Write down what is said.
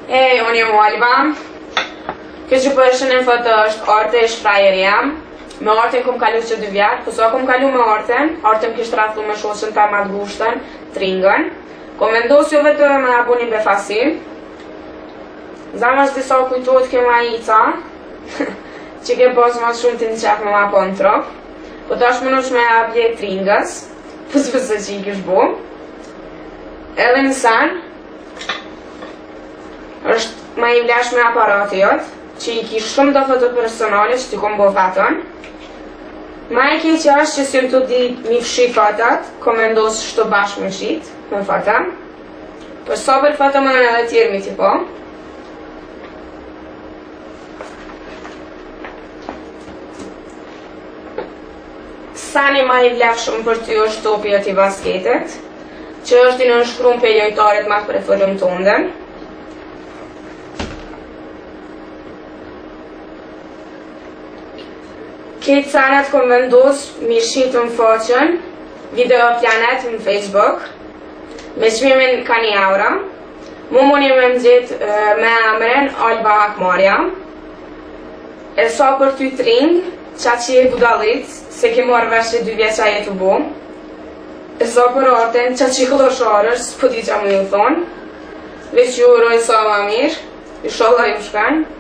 Unë jam Alba. Kjo që po e shënën foto është arte e shfrajer jam. Me arten kom kalu që 2 vjetë, po sa kom kalu me arten kishtë raflu me shoqën ta ma të gushtën, tringën. Kom vendos jo vetë me abonin befasin. Zama është disa kujtojt ke ma ica, që ke pas ma shumë të një qef me ma po në trop. Po ta është mënush me abje tringës, pësë që i kish bo. Edhe në sen, është ma i vlesh me aparati jotë, që i kish shumë do foto personale që t'i kom bo fatën. Ma e keq është që si më të di mi fshi fatat, kom vendos shto bashkë me shit, me fatën. Për sa për fatë më në edhe tjerë mi t'i po. Sani ma i vlesh shumë për ty është topi ati basketet, që është i në nëshkrum për lojtarit ma të preferum të ndem. Këtë sanet kom vendos mi shqitë në faqën, video planet në Facebook, me qmimin ka 1 euro. Mu muni me nëzit me emren Alba Hakmarja. E sa për ty tring, qa që e budalit, se ke marrë veshë 2 vjeqa jetë u bo. E sa për arten, qa që i klosharës, s'po di qa mu ju thonë. Veç ju uroj sa ma mirë, inshallah ju shkanë.